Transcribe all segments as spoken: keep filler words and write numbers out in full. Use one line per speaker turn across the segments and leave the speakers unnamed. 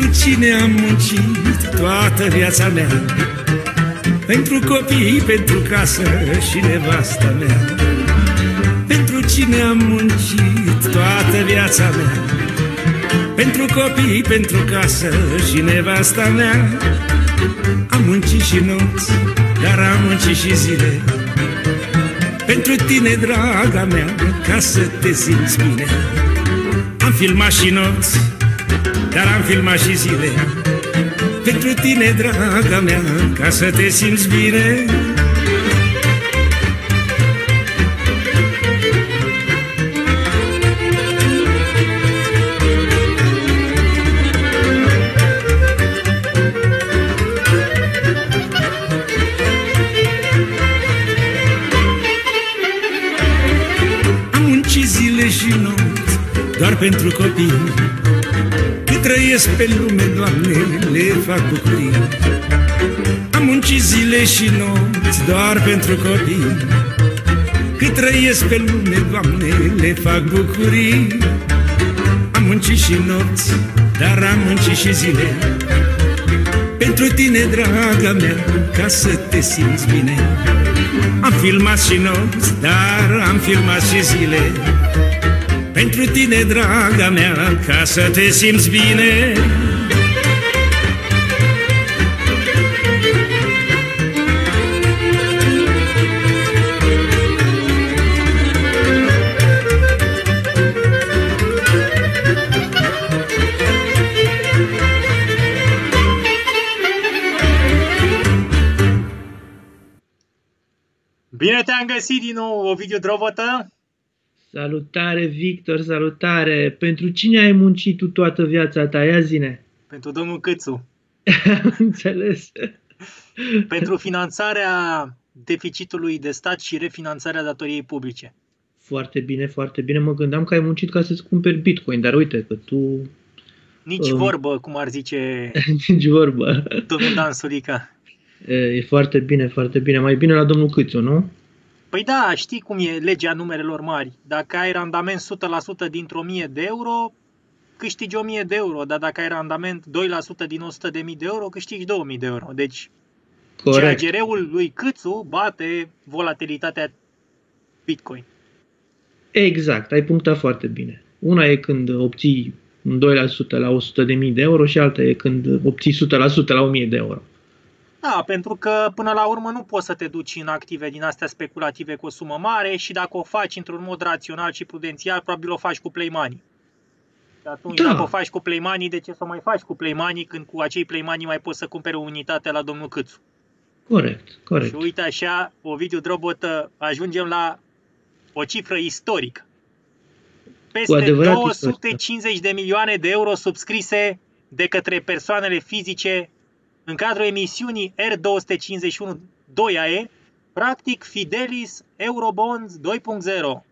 cine am muncit toată viața mea, pentru copii, pentru casă și nevasta mea. Pentru cine am muncit toată viața mea, pentru copii, pentru casă și nevasta mea. Am muncit și nopți, dar am muncit și zile, pentru tine, draga mea, ca să te simți bine. Am filmat și nopți, dar am filmat și zile, pentru tine, draga mea, ca să te simți bine. Și nopți, doar pentru copii, cât trăiesc pe lume, Doamne, le fac bucurii. Am muncit zile și nopți, doar pentru copii, cât trăiesc pe lume, Doamne, le fac bucurii. Am muncit și nopți, dar am muncit și zile, pentru tine, draga mea, ca să te simți bine. Am filmat și nopți, dar am filmat și zile, pentru tine, draga mea, ca să te simți bine.
Bine te-am găsit din nou, Ovidiu Drobotă!
Salutare, Victor, salutare! Pentru cine ai muncit tu toată viața ta? Ia zine!
Pentru domnul Câțu.
Am înțeles.
Pentru finanțarea deficitului de stat și refinanțarea datoriei publice.
Foarte bine, foarte bine. Mă gândeam că ai muncit ca să-ți cumperi Bitcoin, dar uite că tu...
Nici um... vorbă, cum ar zice
Nici vorbă.
domnul Dan Surica.
E foarte bine, foarte bine. Mai bine la domnul Câțu, nu?
Păi da, știi cum e legea numerelor mari. Dacă ai randament o sută la sută dintr-o mie de euro, câștigi o mie de euro. Dar dacă ai randament doi la sută din o sută de mii de euro, câștigi două mii de euro. Deci C A G R-ul lui Câțu bate volatilitatea Bitcoin.
Exact, ai punctat foarte bine. Una e când obții doi la sută la o sută de mii de euro și alta e când obții o sută la sută la o mie de euro.
Da, pentru că până la urmă nu poți să te duci în active din astea speculative cu o sumă mare și dacă o faci într-un mod rațional și prudențial, probabil o faci cu play money. Și atunci da. Dacă o faci cu play money, de ce să mai faci cu play money când cu acei play money mai poți să cumperi o unitate la domnul Câțu?
Corect, corect.
Și uite așa, Ovidiu Drobotă, ajungem la o cifră istorică. Peste două sute cincizeci de milioane de euro subscrise de către persoanele fizice în cadrul emisiunii R două sute cincizeci și unu doi A E, practic Fidelis Eurobonds doi punct zero.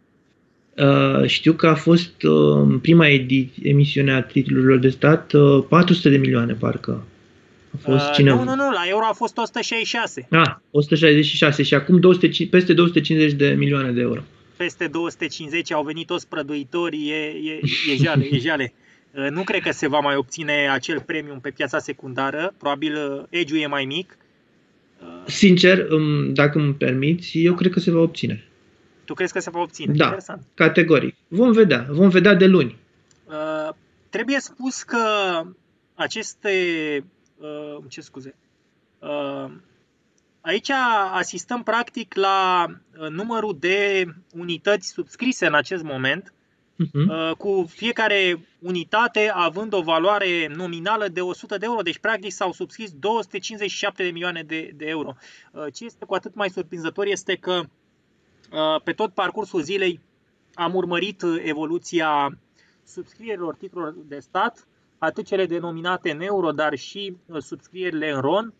Uh, știu că a fost uh, prima emisiune a titlurilor de stat uh, patru sute de milioane, parcă. A fost
uh,
cine...
Nu, nu, nu, la euro a fost o sută șaizeci și șase.
Ah, o sută șaizeci și șase și acum două sute, peste două sute cincizeci de milioane de euro.
Peste două sute cincizeci au venit toți prăduitorii, e, e, e jale, e jale. Nu cred că se va mai obține acel premium pe piața secundară, probabil edge-ul e mai mic.
Sincer, dacă îmi permiți, eu cred că se va obține.
Tu crezi că se va obține?
Da,
interesant.
Categoric. Vom vedea, vom vedea de luni.
Uh, trebuie spus că aceste, uh, ce scuze, uh, aici asistăm practic la numărul de unități subscrise în acest moment, Uh-huh. cu fiecare unitate având o valoare nominală de o sută de euro. Deci practic s-au subscris două sute cincizeci și șapte de milioane de, de euro. Ce este cu atât mai surprinzător este că pe tot parcursul zilei am urmărit evoluția subscrierilor titlurilor de stat, atât cele denominate în euro, dar și subscrierile în ron,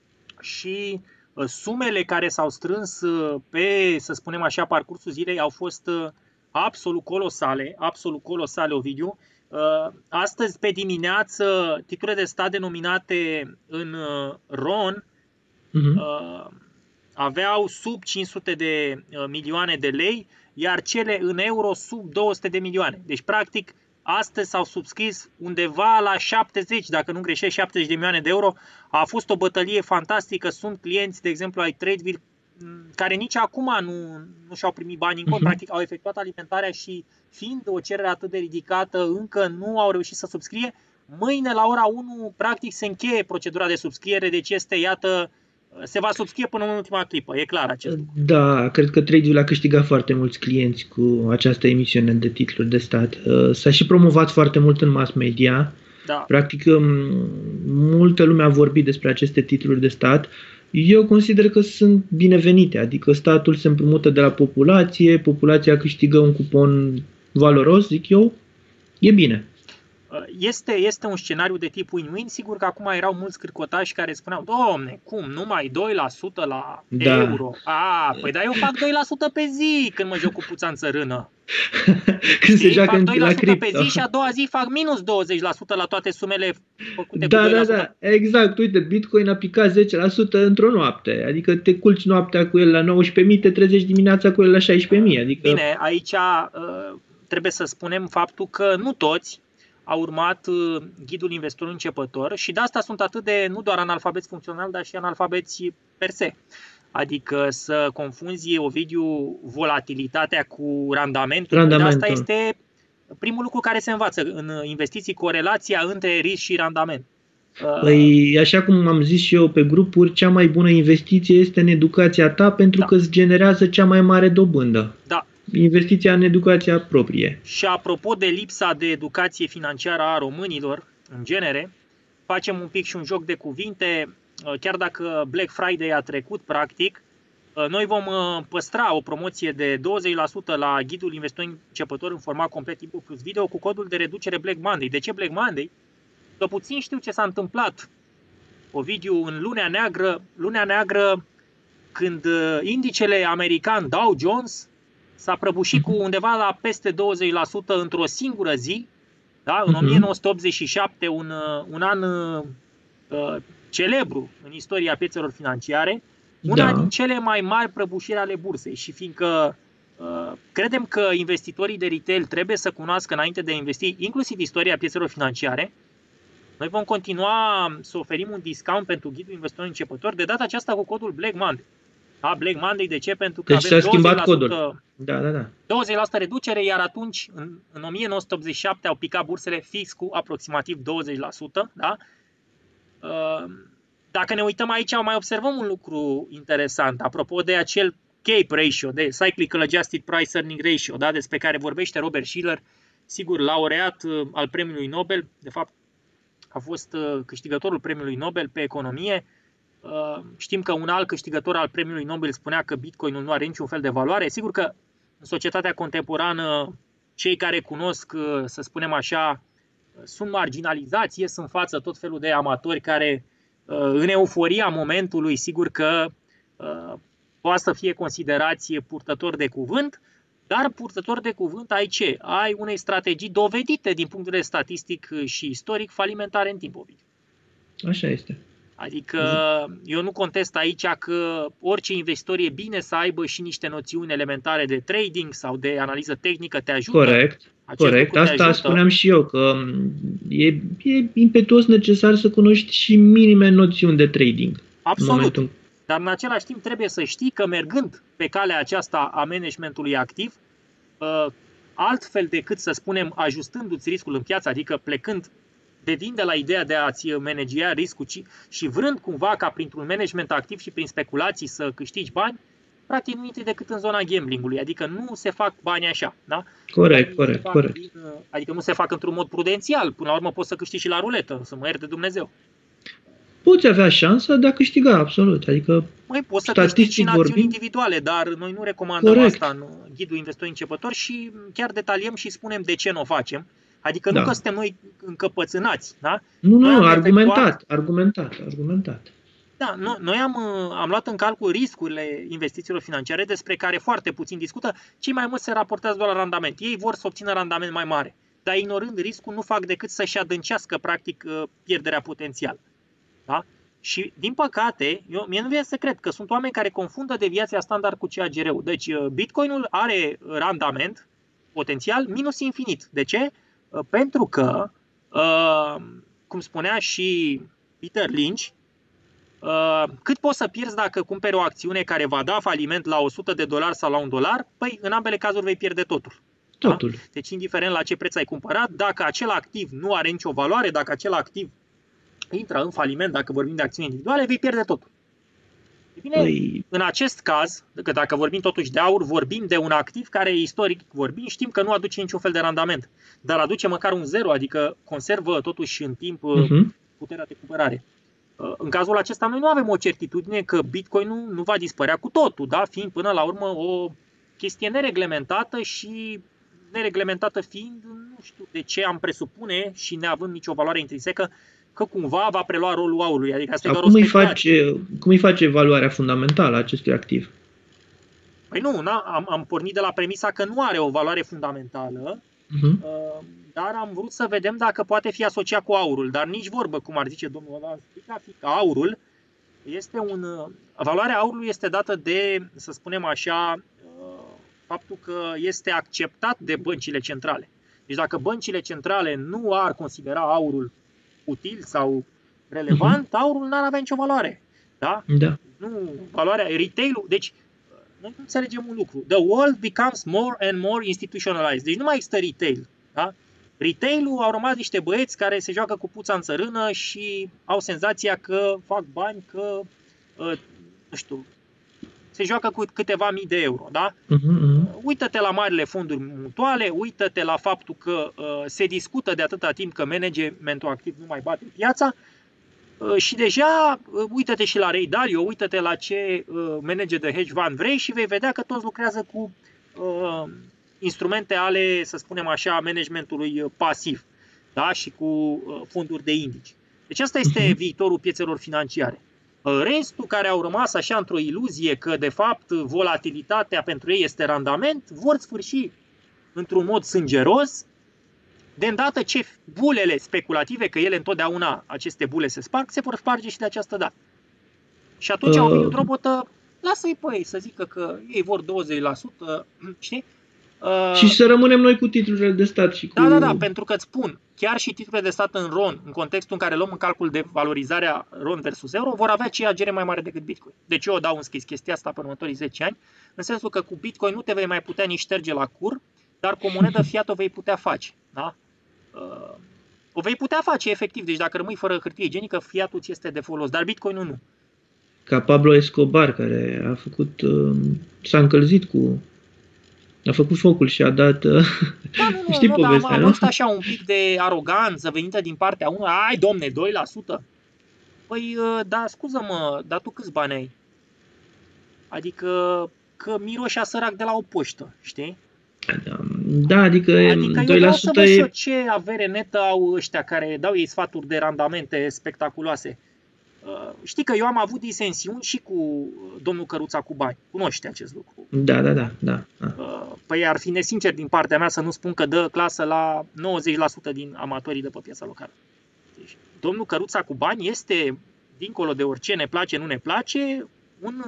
și sumele care s-au strâns pe, să spunem așa, parcursul zilei au fost absolut colosale, absolut colosale, Ovidiu. Astăzi, pe dimineață, titlurile de stat denominate în ron uh-huh. aveau sub cinci sute de milioane de lei, iar cele în euro sub două sute de milioane. Deci, practic, astăzi s-au subscris undeva la șaptezeci, dacă nu greșesc, șaptezeci de milioane de euro. A fost o bătălie fantastică, sunt clienți, de exemplu, ai Tradeville, care nici acum nu, nu și-au primit bani în cont, uh-huh. practic au efectuat alimentarea și fiind o cerere atât de ridicată, încă nu au reușit să subscrie. Mâine la ora unu, practic, se încheie procedura de subscriere, deci este, iată, se va subscrie până în ultima clipă, e clar acest lucru.
Da, cred că Tradeville a câștigat foarte mulți clienți cu această emisiune de titluri de stat. S-a și promovat foarte mult în mass media.
Da.
Practic, multă lume a vorbit despre aceste titluri de stat. Eu consider că sunt binevenite, adică statul se împrumută de la populație, populația câștigă un cupon valoros, zic eu, e bine.
Este, este un scenariu de tip win-win, sigur că acum erau mulți cârcotași care spuneau, Doamne, cum, numai doi la sută la
da.
euro? A, păi dar eu fac doi la sută pe zi când mă joc cu puța în țărână.
Când se joacă
fac doi la sută
la
pe zi și a doua zi fac minus douăzeci la sută la toate sumele făcute
da,
cu doi la sută.
Da, da, exact. Uite, Bitcoin a picat zece la sută într-o noapte. Adică te culci noaptea cu el la nouăsprezece mii, te trezești dimineața cu el la șaisprezece mii. Adică...
Bine, aici uh, trebuie să spunem faptul că nu toți au urmat uh, ghidul investorului începător și de asta sunt atât de, nu doar analfabeți funcționali, dar și analfabeți per se. Adică să confunzi, Ovidiu, volatilitatea cu randamentul.
Randamentul.
Asta este primul lucru care se învață în investiții, corelația între risc și randament.
Păi, așa cum am zis și eu pe grupuri, cea mai bună investiție este în educația ta pentru da. că îți generează cea mai mare dobândă.
Da.
Investiția în educația proprie.
Și apropo de lipsa de educație financiară a românilor, în genere, facem un pic și un joc de cuvinte. Chiar dacă Black Friday a trecut, practic, noi vom păstra o promoție de douăzeci la sută la ghidul investorului începător în format complet e-book plus video cu codul de reducere Black Monday. De ce Black Monday? Că puțin știu ce s-a întâmplat, Ovidiu, în lunea neagră, lunea neagră când indicele american Dow Jones s-a prăbușit cu undeva la peste douăzeci la sută într-o singură zi, da? În o mie nouă sute optzeci și șapte, un, un an uh, celebru în istoria piețelor financiare, una da. din cele mai mari prăbușiri ale bursei. Și fiindcă uh, credem că investitorii de retail trebuie să cunoască înainte de a investi, inclusiv istoria piețelor financiare, noi vom continua să oferim un discount pentru ghidul investorului începător, de data aceasta cu codul Black Monday. Da, Black Monday, de ce? Pentru că
deci
avem
s-a schimbat
douăzeci la sută,
codul. Da, da, da.
douăzeci la sută reducere, iar atunci, în, în o mie nouă sute optzeci și șapte, au picat bursele fix cu aproximativ douăzeci la sută. Da? Dacă ne uităm aici, mai observăm un lucru interesant, apropo de acel C A P E ratio, de Cyclical Adjusted Price Earning Ratio, da? Despre care vorbește Robert Shiller, sigur, laureat al premiului Nobel, de fapt a fost câștigătorul premiului Nobel pe economie. Știm că un alt câștigător al premiului Nobel spunea că Bitcoinul nu are niciun fel de valoare. Sigur că în societatea contemporană cei care cunosc, să spunem așa, sunt marginalizați, ies în față tot felul de amatori care în euforia momentului, sigur că poate să fie considerați purtători de cuvânt, dar purtător de cuvânt ai ce? Ai unei strategii dovedite din punct de vedere statistic și istoric falimentare în timp.
Așa este.
Adică eu nu contest aici că orice investitor e bine să aibă și niște noțiuni elementare de trading sau de analiză tehnică, te ajută.
Corect,
Acest
corect. Asta
ajută.
Spuneam și eu, că e, e impetuos necesar să cunoști și minime noțiuni de trading.
Absolut. În Dar în același timp trebuie să știi că mergând pe calea aceasta a managementului activ, altfel decât să spunem ajustându-ți riscul în piață, adică plecând devin de la ideea de a-ți managia riscul și vrând cumva ca printr-un management activ și prin speculații să câștigi bani, practic nu intri decât în zona gamblingului, adică nu se fac bani așa. Da?
Corect, corect, corect.
Din, adică nu se fac într-un mod prudențial, până la urmă poți să câștigi și la ruletă, să mă ierte Dumnezeu.
Poți avea șansa de a câștiga, absolut. Adică,
Măi, poți să câștigi și în acțiuni individuale, dar noi nu recomandăm corect. asta în ghidul investorului începător și chiar detaliem și spunem de ce nu o facem. Adică da. nu că suntem noi încăpățânați, da?
Nu, nu, nu, argumentat, efectuat... argumentat, argumentat.
Da, no, noi am, am luat în calcul riscurile investițiilor financiare despre care foarte puțin discută. Cei mai mulți se raportează doar la randament. Ei vor să obțină randament mai mare, dar ignorând riscul nu fac decât să-și adâncească practic pierderea potențială. Da? Și din păcate, eu, mie nu vine să cred că sunt oameni care confundă deviația standard cu C A G R-ul. Deci Bitcoinul are randament potențial minus infinit. De ce? Pentru că, cum spunea și Peter Lynch, cât poți să pierzi dacă cumperi o acțiune care va da faliment la o sută de dolari sau la un dolar? Păi, în ambele cazuri vei pierde totul.
Totul.
Da? Deci, indiferent la ce preț ai cumpărat, dacă acel activ nu are nicio valoare, dacă acel activ intră în faliment, dacă vorbim de acțiuni individuale, vei pierde totul. E bine, păi... în acest caz, că dacă vorbim totuși de aur, vorbim de un activ care, istoric vorbim, știm că nu aduce niciun fel de randament, dar aduce măcar un zero, adică conservă totuși în timp uh-huh. puterea de cumpărare. În cazul acesta noi nu avem o certitudine că Bitcoin nu, nu va dispărea cu totul, da? Fiind până la urmă o chestie nereglementată și nereglementată fiind, nu știu de ce am presupune și neavând nicio valoare intrinsecă, că cumva va prelua rolul aurului. Adică asta e doar
cum,
o
îi face, cum îi face valoarea fundamentală a acestui activ?
Păi nu, am, am pornit de la premisa că nu are o valoare fundamentală, uh-huh. dar am vrut să vedem dacă poate fi asociat cu aurul. Dar nici vorbă, cum ar zice domnul ăla, că aurul este un... Valoarea aurului este dată de, să spunem așa, faptul că este acceptat de băncile centrale. Deci dacă băncile centrale nu ar considera aurul util sau relevant, uh-huh. aurul n-ar avea nicio valoare. Da?
Da.
Nu, valoarea, retail-ul, deci noi nu înțelegem un lucru. The world becomes more and more institutionalized. Deci nu mai există retail. Da? Retail-ul au rămas niște băieți care se joacă cu puța în țărână și au senzația că fac bani, că, nu știu, se joacă cu câteva mii de euro. Da? Uh-huh. Uită-te la marile fonduri mutuale, uită-te la faptul că uh, se discută de atâta timp că managementul activ nu mai bate piața uh, și deja uh, uită-te și la Ray Dalio, uită-te la ce uh, manager de hedge fund vrei și vei vedea că toți lucrează cu uh, instrumente ale, să spunem așa, managementului pasiv, da? Și cu uh, fonduri de indici. Deci asta este uh-huh. viitorul piețelor financiare. Restul care au rămas așa într-o iluzie că de fapt volatilitatea pentru ei este randament, vor sfârși într-un mod sângeros, de îndată ce bulele speculative, că ele întotdeauna aceste bule se sparg, se vor sparge și de această dată. Și atunci uh... au venit robotă, lasă-i pe ei să zică că ei vor douăzeci la sută, știi?
Uh, și să rămânem noi cu titlurile de stat și cu...
Da, da, da, pentru că îți spun, chiar și titlurile de stat în RON, în contextul în care luăm în calcul de valorizarea RON versus euro, vor avea C A G R mai mare decât Bitcoin. Deci eu dau în scris chestia asta pe următorii zece ani, în sensul că cu Bitcoin nu te vei mai putea nici șterge la cur, dar cu o monedă fiat o vei putea face. Da? Uh, o vei putea face, efectiv, deci dacă rămâi fără hârtie igienică, fiatul ți este de folos, dar Bitcoinul nu.
Ca Pablo Escobar, care a făcut, uh, s-a încălzit cu... A făcut focul și a dat... Da,
nu, nu, știi nu, povestea, dar am văzut așa un pic de aroganță venită din partea unui. Ai, domne, doi la sută? Păi, da, scuză-mă, dar tu câți bani ai? Adică că miroșea sărac de la o poștă, știi?
Da, da adică,
adică
doi la sută e...
eu ce avere netă au ăștia care dau ei sfaturi de randamente spectaculoase. Știi că eu am avut disensiuni și cu domnul Căruța cu bani. Cunoști acest lucru.
Da, da, da, da.
Păi ar fi nesincer din partea mea să nu spun că dă clasă la nouăzeci la sută din amatorii de pe piața locală. Deci, domnul Căruța cu bani este, dincolo de orice ne place, nu ne place, un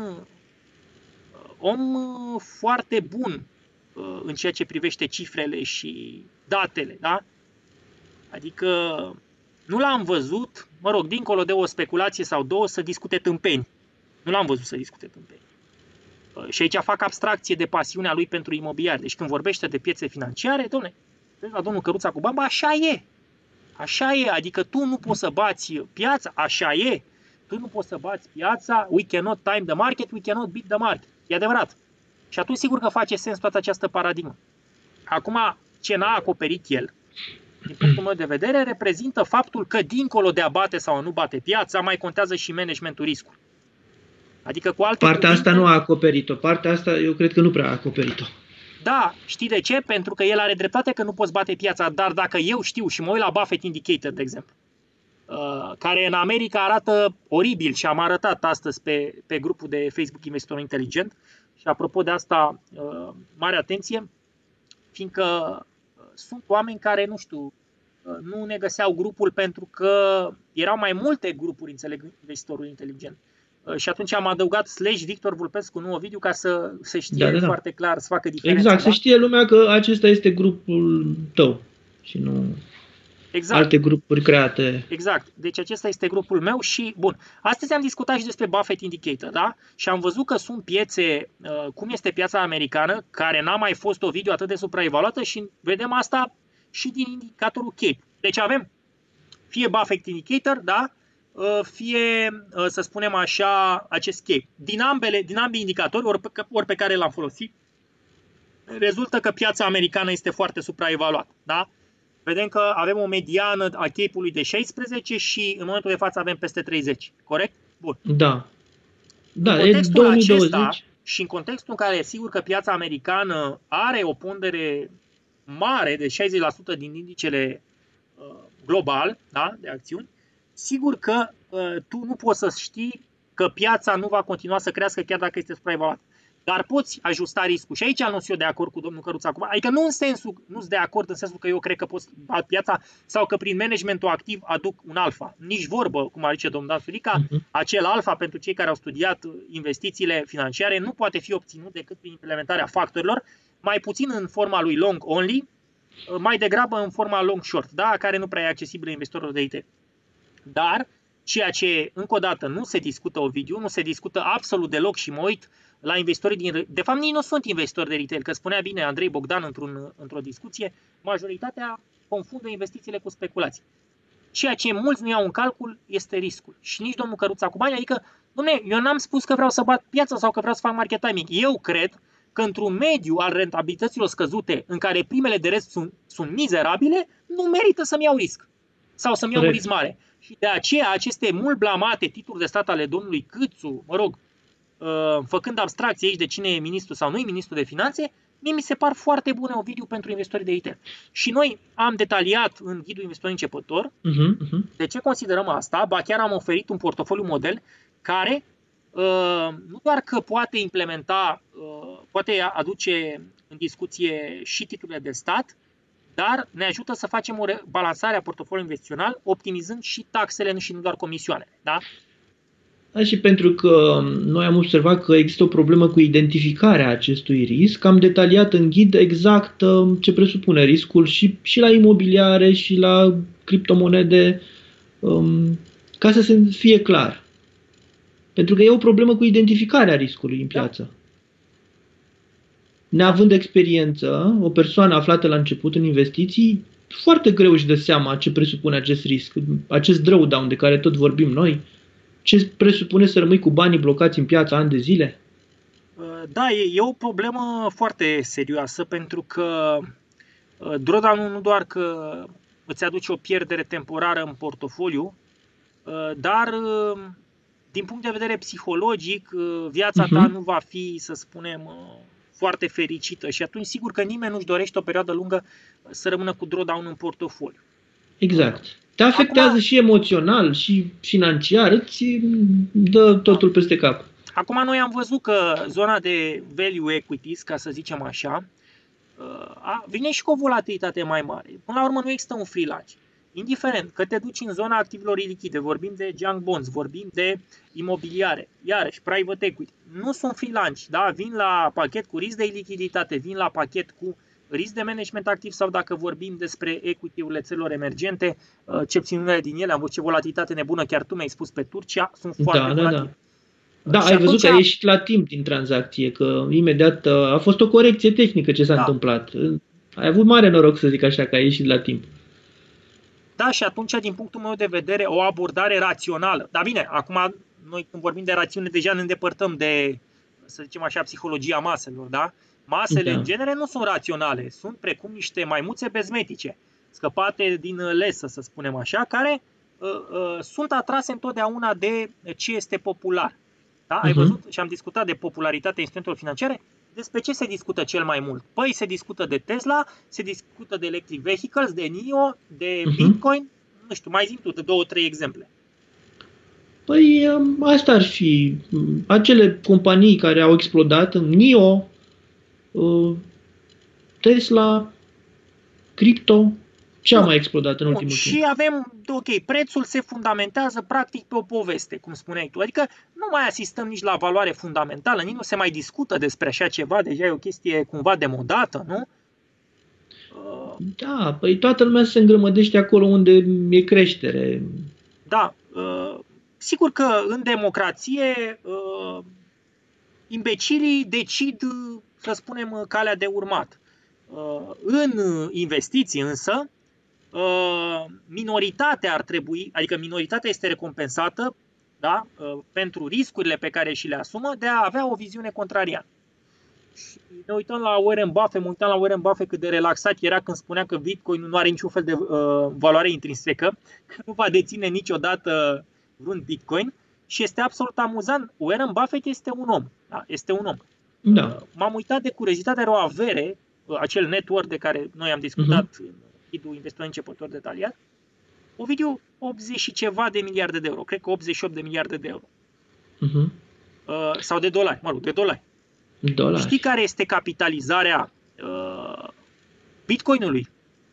om foarte bun în ceea ce privește cifrele și datele, da? Adică nu l-am văzut, mă rog, dincolo de o speculație sau două, să discute tâmpeni. Nu l-am văzut să discute tâmpeni. Și aici fac abstracție de pasiunea lui pentru imobiliar. Deci când vorbește de piețe financiare, dom'le, vezi la domnul Căruța cu bani, așa e. Așa e, adică tu nu poți să bați piața, așa e. Tu nu poți să bați piața, we cannot time the market, we cannot beat the market. E adevărat. Și atunci sigur că face sens toată această paradigmă. Acum, ce n-a acoperit el, din punctul meu de vedere, reprezintă faptul că dincolo de a bate sau a nu bate piața, mai contează și managementul riscului. Adică cu alte
Partea
cuvinte,
asta nu a acoperit-o. Partea asta eu cred că nu prea a acoperit-o.
Da, știi de ce? Pentru că el are dreptate că nu poți bate piața, dar dacă eu știu și mă uit la Buffett Indicator, de exemplu, care în America arată oribil și am arătat astăzi pe, pe grupul de Facebook Investitor Inteligent și apropo de asta, mare atenție, fiindcă sunt oameni care, nu știu, nu ne găseau grupul pentru că erau mai multe grupuri, înțeleg, investitorul inteligent. Și atunci am adăugat slash Victor Vulpescu, nu Ovidiu, ca să se știe da, da, da. foarte clar, să facă diferența.
Exact,
da?
să știe lumea că acesta este grupul tău. și nu
exact.
alte grupuri create.
Exact. Deci acesta este grupul meu și, bun, astăzi am discutat și despre Buffett Indicator, da? Și am văzut că sunt piețe, cum este piața americană, care n-a mai fost o video atât de supraevaluată și vedem asta și din indicatorul Cape. Deci avem fie Buffett Indicator, da? Fie, să spunem așa, acest Cape. Din ambele, din ambii indicatori, ori pe, ori pe care l-am folosit, rezultă că piața americană este foarte supraevaluată, da? Vedem că avem o mediană a Cape-ului de șaisprezece și în momentul de față avem peste treizeci, corect? Bun.
Da. Da,
în
e două mii douăzeci.
Acesta, și în contextul în care sigur că piața americană are o pondere mare de șaizeci la sută din indicele uh, global, da, de acțiuni, sigur că uh, tu nu poți să știi că piața nu va continua să crească chiar dacă este supraevaluată. Dar poți ajusta riscul. Și aici nu sunt eu de acord cu domnul Căruț acum. Adică nu în sensul, nu sunt de acord în sensul că eu cred că poți bat piața sau că prin managementul activ aduc un alfa. Nici vorbă, cum ar zice domnul Dan Sulica, uh-huh. acel alfa pentru cei care au studiat investițiile financiare nu poate fi obținut decât prin implementarea factorilor, mai puțin în forma lui long only, mai degrabă în forma long short, da, care nu prea e accesibilă investitorilor de I T. Dar ceea ce, încă o dată, nu se discută, Ovidiu, nu se discută absolut deloc și mă uit la investitorii din... De fapt, nici nu sunt investitori de retail, că spunea bine Andrei Bogdan într-un, într-o discuție, majoritatea confundă investițiile cu speculații. Ceea ce mulți nu iau în calcul este riscul. Și nici domnul Căruța cu bani, adică, dom'le, eu n-am spus că vreau să bat piața sau că vreau să fac market timing. Eu cred că într-un mediu al rentabilităților scăzute, în care primele de rest sunt, sunt mizerabile, nu merită să-mi iau risc. Sau să-mi iau un risc mare. Și de aceea aceste mult blamate titluri de stat ale domnului Câțu, mă rog, făcând abstracție aici de cine e ministru sau nu e ministru de finanțe, mie mi se par foarte bune, Ovidiu, pentru investitorii de I T. Și noi am detaliat în ghidul investitor începător uh-huh, uh-huh. de ce considerăm asta, ba chiar am oferit un portofoliu model care uh, nu doar că poate implementa, uh, poate aduce în discuție și titlurile de stat, dar ne ajută să facem o balansare a portofoliului investițional, optimizând și taxele și nu doar comisioanele. Da?
Da, și pentru că noi am observat că există o problemă cu identificarea acestui risc, am detaliat în ghid exact ce presupune riscul și, și la imobiliare și la criptomonede, um, ca să se fie clar. Pentru că e o problemă cu identificarea riscului în piață. Da. Neavând experiență, o persoană aflată la început în investiții, foarte greu își dă seama ce presupune acest risc, acest drawdown de care tot vorbim noi. Ce presupune să rămâi cu banii blocați în piață ani de zile?
Da, e, e o problemă foarte serioasă pentru că drawdown-ul nu doar că îți aduce o pierdere temporară în portofoliu, dar din punct de vedere psihologic viața uh-huh. ta nu va fi, să spunem, foarte fericită și atunci sigur că nimeni nu-și dorește o perioadă lungă să rămână cu drawdown în portofoliu.
Exact. Te afectează acum, și emoțional și financiar, îți dă totul peste cap.
Acum noi am văzut că zona de value equities, ca să zicem așa, vine și cu o volatilitate mai mare. Până la urmă nu există un free lunch. Indiferent că te duci în zona activelor ilichide, vorbim de junk bonds, vorbim de imobiliare, iarăși private equity, nu sunt free lunch, da? Vin la pachet cu risc de lichiditate, vin la pachet cu risc de management activ sau dacă vorbim despre equity-urile țărilor emergente, ce puțin unele din ele, am văzut ce volatilitate nebună, chiar tu mi-ai spus pe Turcia, sunt foarte
da,
volatile.
Da, da. Da, ai văzut că a ieșit la timp din tranzacție, că imediat a fost o corecție tehnică ce s-a da. întâmplat. Ai avut mare noroc, să zic așa, că a ieșit la timp.
Da, și atunci, din punctul meu de vedere, o abordare rațională. Dar bine, acum, noi când vorbim de rațiune, deja ne îndepărtăm de, să zicem așa, psihologia maselor, da? Masele, da. în genere, nu sunt raționale. Sunt precum niște maimuțe bezmetice, scăpate din lesă, să spunem așa, care uh, uh, sunt atrase întotdeauna de ce este popular. Da? Uh-huh. Ai văzut? Și am discutat de popularitatea instrumentelor financiare. Despre ce se discută cel mai mult? Păi se discută de Tesla, se discută de electric vehicles, de N I O, de uh-huh. Bitcoin. Nu știu, mai zi tu de două, trei exemple.
Păi asta ar fi. Acele companii care au explodat, N I O, Tesla, cripto, ce a mai explodat în ultimul timp?
Și avem, ok, prețul se fundamentează practic pe o poveste, cum spuneai tu. Adică nu mai asistăm nici la valoare fundamentală, nici nu se mai discută despre așa ceva, deja e o chestie cumva demodată, nu?
Da, păi toată lumea se îngrămădește acolo unde e creștere.
Da, uh, sigur că în democrație uh, imbecilii decid, să spunem, calea de urmat. Uh, în investiții însă, uh, minoritatea ar trebui, adică minoritatea este recompensată, da, uh, pentru riscurile pe care și le asumă de a avea o viziune contrariană. Și ne uităm la Warren Buffett, mă uitam la Warren Buffett cât de relaxat era când spunea că Bitcoin nu are niciun fel de uh, valoare intrinsecă, că nu va deține niciodată vreun Bitcoin și este absolut amuzant. Warren Buffett este un om, da? Este un om.
Da.
Uh, m-am uitat de curiozitate, are o avere, uh, acel net worth de care noi am discutat uh-huh. în ghidul investitor începător detaliat, Ovidiu, optzeci și ceva de miliarde de euro, cred că optzeci și opt de miliarde de euro.
Uh-huh.
Uh, sau de dolari, mă rog, de dolari.
Dolari.
Știi care este capitalizarea uh, Bitcoinului?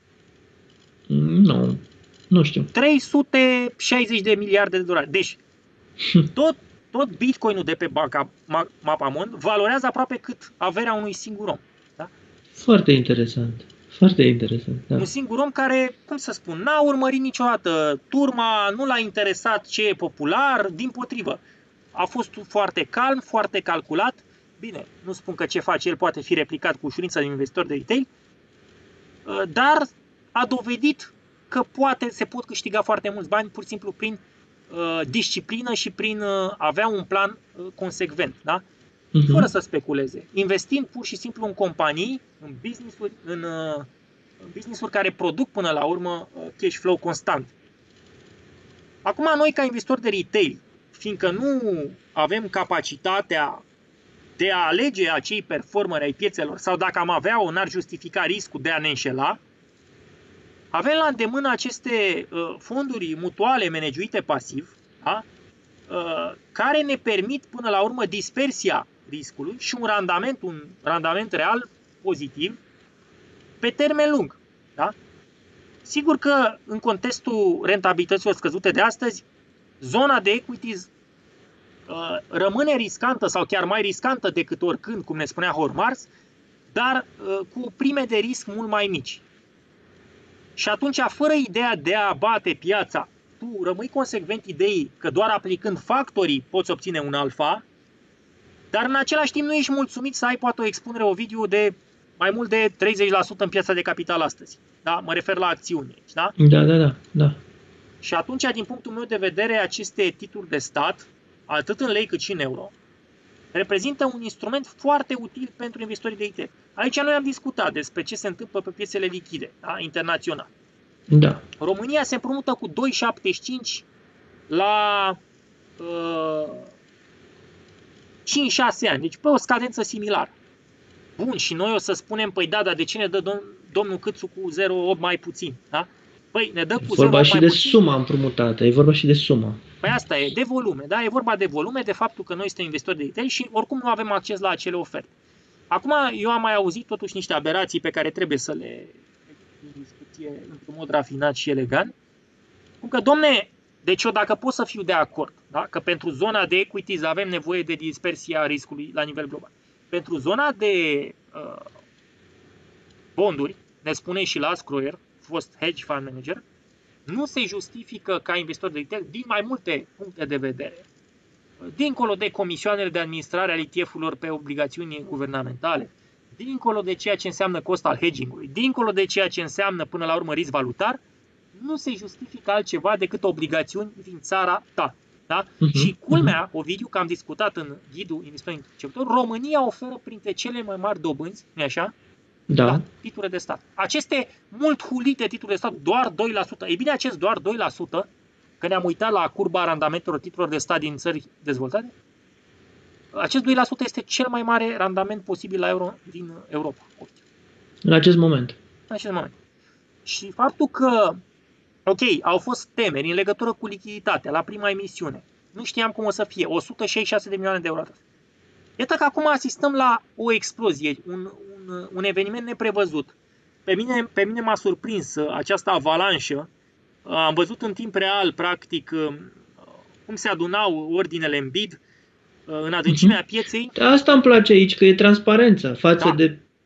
Nu, nu știu.
trei sute șaizeci de miliarde de dolari. Deci, tot, tot Bitcoinul de pe banca Mapamond valorează aproape cât averea unui singur om. Da?
Foarte interesant. Foarte interesant. Da.
Un singur om care, cum să spun, n-a urmărit niciodată turma, nu l-a interesat ce e popular, dimpotrivă. A fost foarte calm, foarte calculat. Bine, nu spun că ce face el poate fi replicat cu ușurință de investitori de retail, dar a dovedit că poate, se pot câștiga foarte mulți bani pur și simplu prin uh, disciplină și prin uh, avea un plan uh, consecvent, da? Uh-huh. Fără să speculeze, investind pur și simplu în companii, în business-uri, în, uh, în business-uri care produc până la urmă uh, cash flow constant. Acum noi ca investitori de retail, fiindcă nu avem capacitatea de a alege acei performeri ai piețelor sau dacă am avea-o, n-ar justifica riscul de a ne înșela, avem la îndemână aceste uh, fonduri mutuale managiuite pasiv, da? uh, care ne permit până la urmă dispersia riscului și un randament, un randament real pozitiv pe termen lung. Da? Sigur că în contextul rentabilităților scăzute de astăzi, zona de equities uh, rămâne riscantă sau chiar mai riscantă decât oricând, cum ne spunea Hormars, dar uh, cu prime de risc mult mai mici. Și atunci, fără ideea de a bate piața, tu rămâi consecvent ideii că doar aplicând factorii poți obține un alfa, dar în același timp nu ești mulțumit să ai poate o expunere, o video de mai mult de treizeci la sută în piața de capital astăzi. Da? Mă refer la acțiuni aici, da?
Da, da, da, da.
Și atunci, din punctul meu de vedere, aceste titluri de stat, atât în lei cât și în euro, reprezintă un instrument foarte util pentru investitorii de I T F. Aici noi am discutat despre ce se întâmplă pe piețele lichide, da? Internaționale.
Da.
România se împrumută cu doi virgulă șaptezeci și cinci la uh, cinci șase ani, deci pe o scadență similară. Bun, și noi o să spunem, păi da, dar de ce ne dă dom- domnul Câțu cu zero virgulă opt mai puțin? Da? Păi ne dă cu zero virgulă opt
mai puțin. E vorba și de suma împrumutată, e vorba și de suma.
Păi asta e, de volume, da? E vorba de volume, de faptul că noi suntem investitori de retail și oricum nu avem acces la acele oferte. Acum, eu am mai auzit totuși niște aberații pe care trebuie să le în discuție într-un mod rafinat și elegant. Cum că, domne, deci eu dacă pot să fiu de acord, da? Că pentru zona de equities avem nevoie de dispersia riscului la nivel global. Pentru zona de uh, bonduri, ne spune și Lars Kroer, fost hedge fund manager, nu se justifică ca investitor de retail din mai multe puncte de vedere. Dincolo de comisioanele de administrare ale E T F-urilor pe obligațiuni guvernamentale, dincolo de ceea ce înseamnă cost al hedging-ului, dincolo de ceea ce înseamnă până la urmă risc valutar, nu se justifică altceva decât obligațiuni din țara ta. Da? Uh-huh. Și culmea, Ovidiu, că am discutat în ghidul investitorilor începători, România oferă printre cele mai mari dobânzi, nu-i așa?
Da.
Da, titluri de stat. Aceste mult hulite titluri de stat, doar doi la sută. Ei bine, acest doar doi la sută, că ne-am uitat la curba randamentelor titlurilor de stat din țări dezvoltate, acest doi la sută este cel mai mare randament posibil la euro din Europa.
În acest moment.
În acest moment. Și faptul că, ok, au fost temeri în legătură cu lichiditatea la prima emisiune. Nu știam cum o să fie. o sută șaizeci și șase de milioane de euro. Iată că acum asistăm la o explozie, un, un, un eveniment neprevăzut. Pe mine, pe mine m-a surprins această avalanșă. Am văzut în timp real, practic, cum se adunau ordinele în bid, în adâncimea pieței.
Asta îmi place aici, că e transparența față
da.
de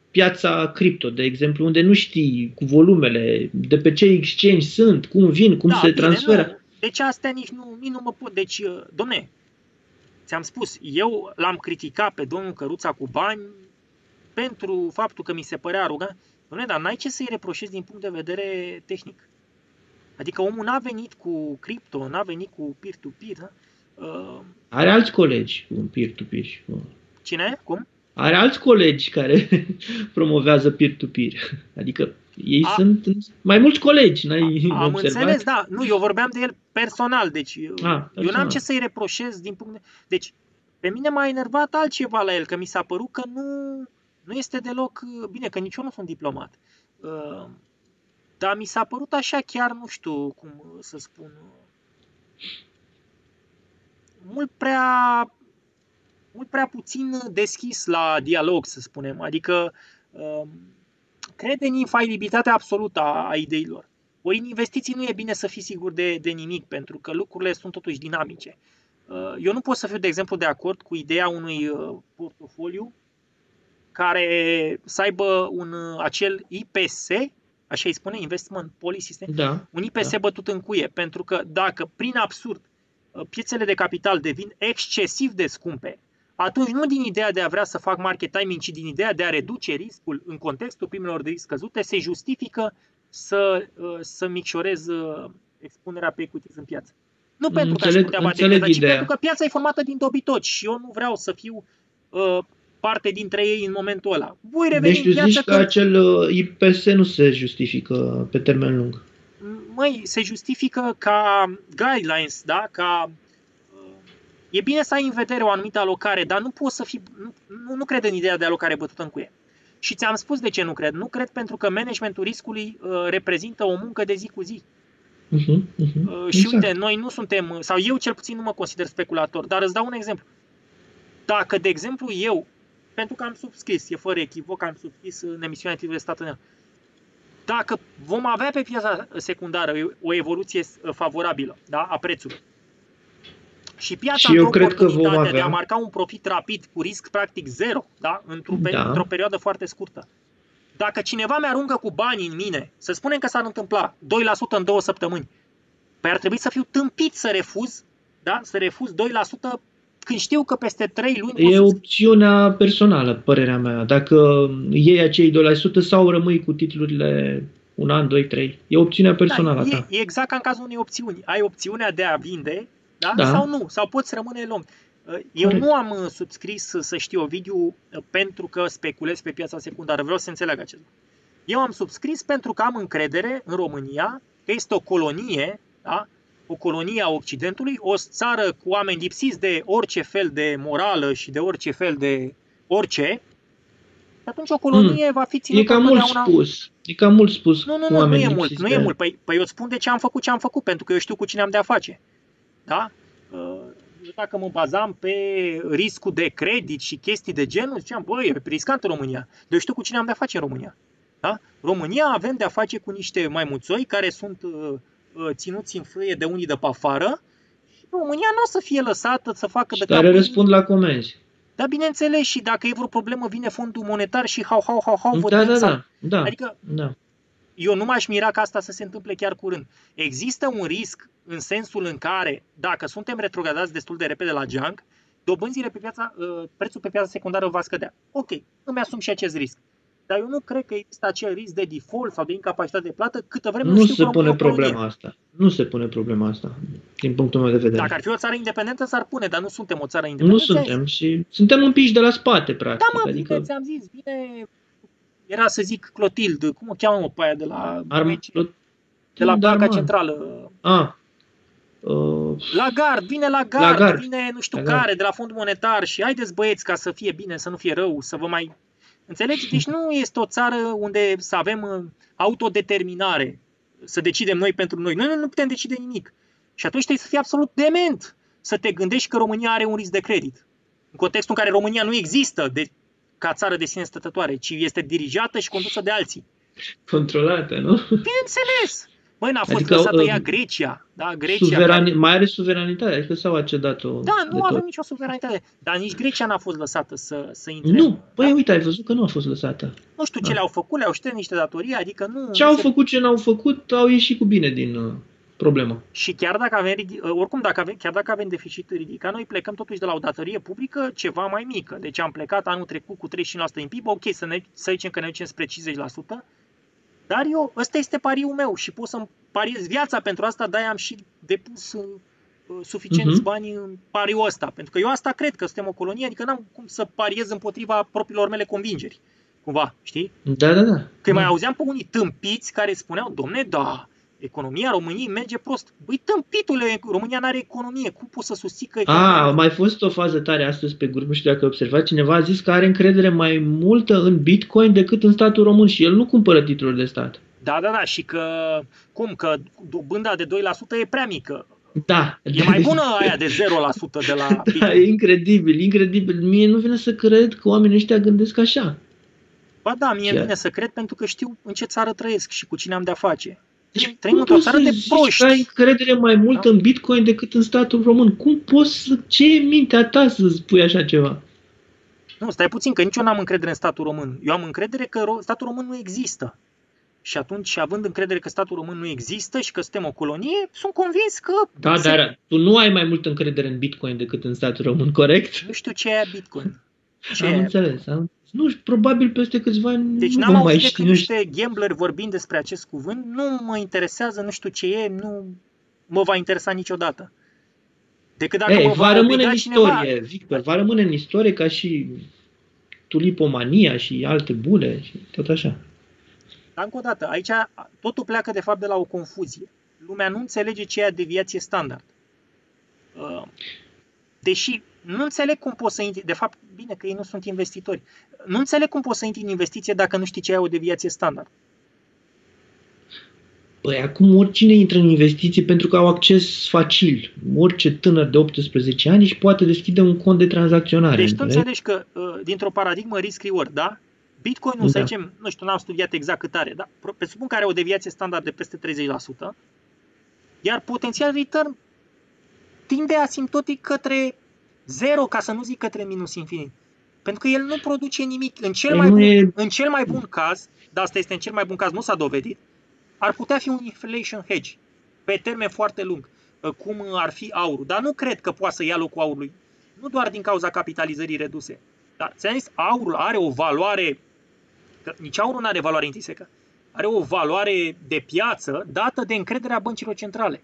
piața cripto, de exemplu, unde nu știi cu volumele, de pe ce exchange sunt, cum vin, cum
da,
se
bine,
transferă.
Nu. Deci astea nici nu, nici nu mă pot. Deci, domne, ți-am spus, eu l-am criticat pe domnul Căruța cu bani pentru faptul că mi se părea arogant. Dom'le, dar n-ai ce să-i reproșezi din punct de vedere tehnic. Adică omul n-a venit cu cripto, n-a venit cu peer-to-peer. Da? Uh...
Are alți colegi cu peer-to-peer.
Cine? Cum?
Are alți colegi care promovează peer-to-peer. Adică ei A... sunt mai mulți colegi. N-ai
A, am
observat?
înțeles, da. Nu, eu vorbeam de el personal. Deci A,
personal.
Eu n-am ce să-i reproșez din punct de... Deci pe mine m-a enervat altceva la el, că mi s-a părut că nu... Nu este deloc bine, că nici eu nu sunt diplomat. Uh, dar mi s-a părut așa chiar, nu știu cum să spun, mult prea, mult prea puțin deschis la dialog, să spunem. Adică uh, crede în infailibilitatea absolută a, a ideilor. Ori în investiții nu e bine să fii sigur de, de nimic, pentru că lucrurile sunt totuși dinamice. Uh, eu nu pot să fiu, de exemplu, de acord cu ideea unui uh, portofoliu care să aibă un acel I P S, așa îi spune, Investment Policy System,
da,
un I P S da. bătut în cuie, pentru că dacă prin absurd piețele de capital devin excesiv de scumpe, atunci nu din ideea de a vrea să fac market timing, ci din ideea de a reduce riscul în contextul primelor de risc scăzute, se justifică să, să micșorez expunerea pe equities în piață. Nu pentru că aș putea bate piața, ci pentru că piața e formată din dobitoci și eu nu vreau să fiu uh, parte dintre ei în momentul ăla. Voi reveni
deci
în piață
zici că când... acel I P S nu se justifică pe termen lung.
Măi, se justifică ca guidelines, da? Ca e bine să ai în vedere o anumită alocare, dar nu poți să fii nu, nu, nu cred în ideea de alocare bătută în cuie. Și ți-am spus de ce nu cred. Nu cred pentru că managementul riscului uh, reprezintă o muncă de zi cu zi.
Uh-huh, uh-huh.
Uh, și exact. Uite, noi nu suntem, sau eu cel puțin nu mă consider speculator, dar îți dau un exemplu. Dacă, de exemplu, eu, pentru că am subscris, e fără echivoc, am subscris în emisiunea Titluri de Stat în el, dacă vom avea pe piața secundară o evoluție favorabilă, da, a prețului, și piața
și eu
într-o
cred că vom
oportunitate
avea...
de a marca un profit rapid cu risc practic zero, da, într-o, da. într-o perioadă foarte scurtă. Dacă cineva mi-aruncă cu bani în mine, să spunem că s-ar întâmpla doi la sută în două săptămâni, păi ar trebui să fiu tâmpit să refuz, da, să refuz doi la sută când știu că peste trei luni...
E opțiunea personală, părerea mea. Dacă iei acei doi la sută sau rămâi cu titlurile un an, doi, trei. E opțiunea personală
da,
ta.
E, e exact ca în cazul unei opțiuni. Ai opțiunea de a vinde, da?
Da.
Sau nu, sau poți rămâne long. Eu Corect. nu am subscris, să știu, Ovidiu, pentru că speculez pe piața secundară. Vreau să înțeleg acest lucru. Eu am subscris pentru că am încredere în România că este o colonie, da? O colonie a Occidentului, o țară cu oameni lipsiți de orice fel de morală și de orice fel de orice, atunci o colonie mm. va fi ținută
E cam mult spus. E cam mult spus.
Nu, nu, nu, nu e mult. Nu e mult. Păi, păi eu îți spun de ce am făcut ce am făcut, pentru că eu știu cu cine am de-a face. Da? Eu dacă mă bazam pe riscul de credit și chestii de genul, ziceam, băi, e riscant în România. Eu știu cu cine am de-a face în România. Da? România avem de-a face cu niște maimuțoi care sunt ținuți în frâie de unii de pe afară și România nu o să fie lăsată să facă
de care răspund la comenzi.
Da, bineînțeles, și dacă e vreo problemă, vine Fondul Monetar și hau, hau, hau, hau,
da, da, da, da,
adică
da.
Eu nu m-aș mira ca asta să se întâmple chiar curând. Există un risc în sensul în care, dacă suntem retrogradați destul de repede la geanc, dobânzile pe piața, prețul pe piața secundară va scădea. Ok, îmi asum și acest risc. Dar eu nu cred că există acel risc de default sau de incapacitate de plată câtă vreme
nu,
nu
știu se pune problema asta. Nu se pune problema asta, din punctul meu de vedere.
Dacă ar fi o țară independentă, s-ar pune, dar nu suntem o țară independentă.
Nu suntem și suntem împiși de la spate, practic.
Da, mă,
adică...
ți-am zis, bine, era să zic Clotilde, cum o cheamă pe aia de la
Arm...
de la Banca Centrală?
Ah. Uh...
Lagarde, vine Lagarde,
Lagarde,
vine nu știu
Lagarde.
care, de la Fondul Monetar și haideți băieți ca să fie bine, să nu fie rău, să vă mai... Înțelegi? Deci nu este o țară unde să avem autodeterminare, să decidem noi pentru noi. Noi nu, nu putem decide nimic. Și atunci trebuie să fii absolut dement să te gândești că România are un risc de credit. În contextul în care România nu există de, ca țară de sine stătătoare, ci este dirijată și condusă de alții.
Controlată, nu?
Bineînțeles! Băi, n-a fost
Adică,
lăsată
uh,
ea Grecia. Da, Grecia
Suverani,
care...
mai are suveranitate, adică s-au accedat-o.
Da, nu
de
avem
tot.
nicio suveranitate. Dar nici Grecia n-a fost lăsată să, să intre.
Nu,
în-
păi
da?
uite, ai văzut că nu a fost lăsată.
Nu știu ce
Da.
le-au făcut, le-au șters niște datorii, adică nu...
Ce
nu
au
se-
făcut, ce n-au făcut, au ieșit cu bine din uh, problemă.
Și chiar dacă avem, ridi- oricum, dacă avem, chiar dacă avem deficit ridicat, noi plecăm totuși de la o datorie publică ceva mai mică. Deci am plecat anul trecut cu treizeci și cinci la sută în P I B, ok, să, ne, să zicem că ne ducem spre cincizeci la sută, dar eu, ăsta este pariul meu și pot să-mi pariez viața pentru asta, de-aia am și depus uh, suficienți
Mhm.
bani în pariul ăsta. Pentru că eu asta cred, că suntem o colonie, adică n-am cum să pariez împotriva propriilor mele convingeri. Cumva, știi?
Da, da, da.
Că mai
Da.
auzeam pe unii tâmpiți care spuneau, domne, da, economia României merge prost. Băi, tâmpitule, România n-are economie. Cum poți să susții că economia...
A, a mai fost o fază tare astăzi pe grup, nu știu dacă ai observat, cineva a zis că are încredere mai multă în Bitcoin decât în statul român și el nu cumpără titluri de stat.
Da, da, da, și că, cum, că dobânda de doi la sută e prea mică.
Da.
E mai bună aia de zero la sută de la
Da,
Bitcoin.
e incredibil, incredibil. Mie nu vine să cred că oamenii ăștia gândesc așa.
Ba da, mie îmi
Chiar.
vine să cred pentru că știu în ce țară trăiesc și cu cine am de-a face.
Deci,
Trăim
cum
într-o
poți
țară
să
de
zici
proști.
că ai încredere mai mult
Da.
în Bitcoin decât în statul român? Cum poți să... Ce e mintea ta să spui așa ceva?
Nu, stai puțin, că nici eu n-am încredere în statul român. Eu am încredere că ro- statul român nu există. Și atunci, având încredere că statul român nu există și că suntem o colonie, sunt convins că...
Da,
se-
dar tu nu ai mai multă încredere în Bitcoin decât în statul român, corect?
Nu știu ce e aia Bitcoin. Ce
Am
e?
înțeles. Am... Nu, probabil peste câțiva ani
Deci
nu
n-am
vom mai
auzit
ști.
decât
Nu știu.
niște gambleri vorbind despre acest cuvânt. Nu mă interesează, nu știu ce e, nu mă va interesa niciodată. Decât dacă
Ei,
mă
va
va
rămâne
obliga
în
cineva...
istorie, Victor, va rămâne în istorie ca și tulipomania și alte bule și tot așa.
Dar încă o dată, aici totul pleacă de fapt de la o confuzie. Lumea nu înțelege ce e deviație standard. Uh, Deși nu înțeleg cum poți să intri, de fapt, bine că ei nu sunt investitori, nu înțeleg cum poți să intri în investiție dacă nu știi ce e o deviație standard.
Păi acum oricine intră în investiții pentru că au acces facil. Orice tânăr de optsprezece ani își poate deschide un cont de tranzacționare.
Deci tu
înțelegi?
înțelegi că uh, dintr-o paradigmă risk-reward, da? Bitcoin-ul, să
Da.
zicem, nu știu, n-am studiat exact cât are, dar presupun că are o deviație standard de peste treizeci la sută, iar potențial return tinde asimptotic către zero, ca să nu zic către minus infinit. Pentru că el nu produce nimic. În cel,
Păi
mai
nu
bun,
e-
în cel mai bun caz, dar asta este în cel mai bun caz, nu s-a dovedit, ar putea fi un inflation hedge pe termen foarte lung, cum ar fi aurul. Dar nu cred că poate să ia locul aurului. Nu doar din cauza capitalizării reduse. Dar, ți-am zis, aurul are o valoare, că nici aurul nu are valoare intrinsecă, are o valoare de piață dată de încrederea băncilor centrale.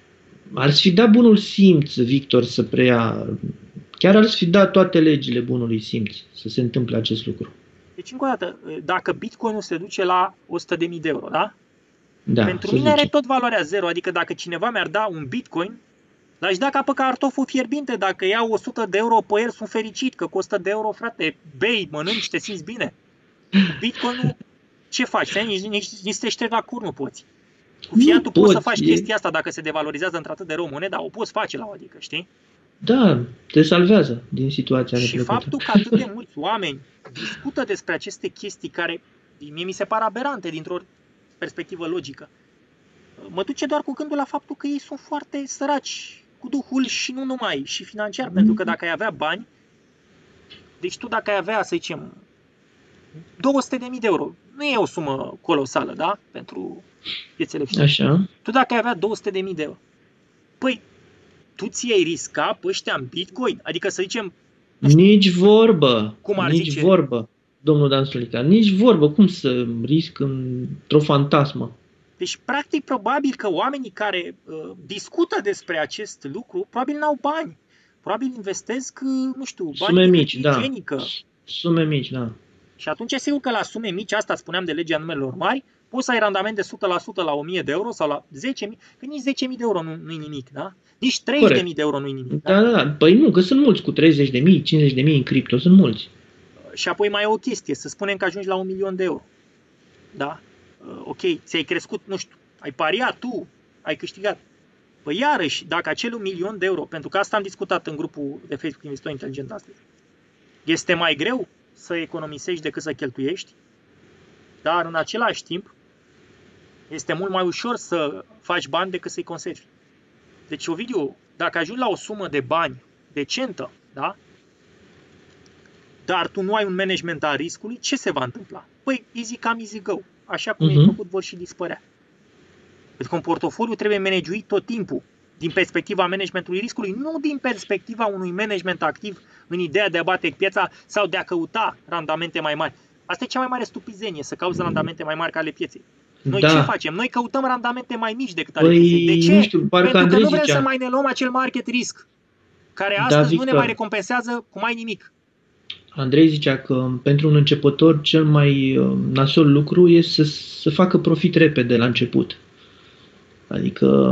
Ar fi dat bunul simț, Victor, să preia... Chiar ar fi dat toate legile bunului simț să se întâmple acest lucru.
Deci, încă o dată, dacă Bitcoin-ul se duce la o sută de mii de euro, da?
Da,
Pentru
să
mine are
zicem.
tot valoarea zero, adică dacă cineva mi-ar da un Bitcoin, l-aș da ca pe cartoful fierbinte, dacă iau o sută de euro pe el, sunt fericit, că costă de euro, frate, bei, mănânci, te simți bine. Bitcoin-ul, ce faci? Nici, nici, nici să te ștergi la cur nu poți. Cu
Nu
fiatul poți să
poți,
faci
e-
chestia asta dacă se devalorizează într-atât de rău moneda, o poți face la o adică, știi?
Da, te salvează din situația
Și
neplăcută.
faptul că atât de mulți oameni discută despre aceste chestii care mie mi se par aberante dintr-o perspectivă logică, mă duce doar cu gândul la faptul că ei sunt foarte săraci cu duhul și nu numai, și financiar, pentru că dacă ai avea bani, deci tu dacă ai avea, să zicem, două sute de mii de euro, nu e o sumă colosală, da? Pentru piețele financiare.
Așa.
Tu dacă ai avea două sute de mii de euro, păi, tu ți-ai risca pe ăștia în Bitcoin? Adică să zicem,
Nici vorbă.
Cum ar
nici
zice?
vorbă, domnul Dan Sulica. Nici vorbă. Cum să risc într-o fantasmă?
deci practic probabil că oamenii care uh, discută despre acest lucru, probabil n-au bani. Probabil investesc, uh, nu știu, bani
Sume
din
mici,
hârtie
da.
igienică.
Sume mici, da.
Și atunci e sigur că la sume mici, asta spuneam de legea numelor mari, poți să ai randament de o sută la sută la o mie de euro sau la zece mii, că nici zece mii de euro nu, nu-i nimic, da? Nici treizeci de mii de euro nu-i nimic. Da?
Da, da, da. Păi nu, că sunt mulți cu treizeci de mii, cincizeci de mii în cripto, sunt mulți.
Și apoi mai e o chestie, să spunem că ajungi la un milion de euro. Da? Uh, Ok, ți-ai crescut, nu știu, ai pariat tu, ai câștigat. Păi iarăși, dacă acel un milion de euro, pentru că asta am discutat în grupul de Facebook Investitor Inteligent astăzi, este mai greu să economisești decât să cheltuiești, dar în același timp, Este mult mai ușor să faci bani decât să-i conservi. Deci, Ovidiu, dacă ajungi la o sumă de bani decentă, da? Dar tu nu ai un management al riscului, ce se va întâmpla? Păi, easy come, easy go. Așa cum uh-huh. e făcut, vor și dispărea. Pentru că un portofoliu trebuie managuit tot timpul, din perspectiva managementului riscului, nu din perspectiva unui management activ în ideea de a bate piața sau de a căuta randamente mai mari. Asta e cea mai mare stupizenie, să cauți randamente mai mari ca ale pieței. Noi da. ce facem? Noi căutăm randamente mai mici decât ale
păi,
pieței. De ce?
Nu știu, parcă
Pentru
Andrei
că nu vrem
zicea.
să mai ne luăm acel market risk, care astăzi da, nu ne mai recompensează cu mai nimic.
Andrei zicea că pentru un începător cel mai nasol lucru este să, să facă profit repede la început. Adică,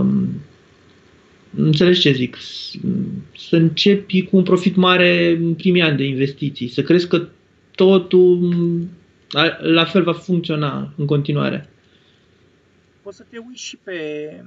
înțelegi ce zic, să începi cu un profit mare în primii ani de investiții, să crezi că totul la fel va funcționa în continuare.
Poți să te uiți și pe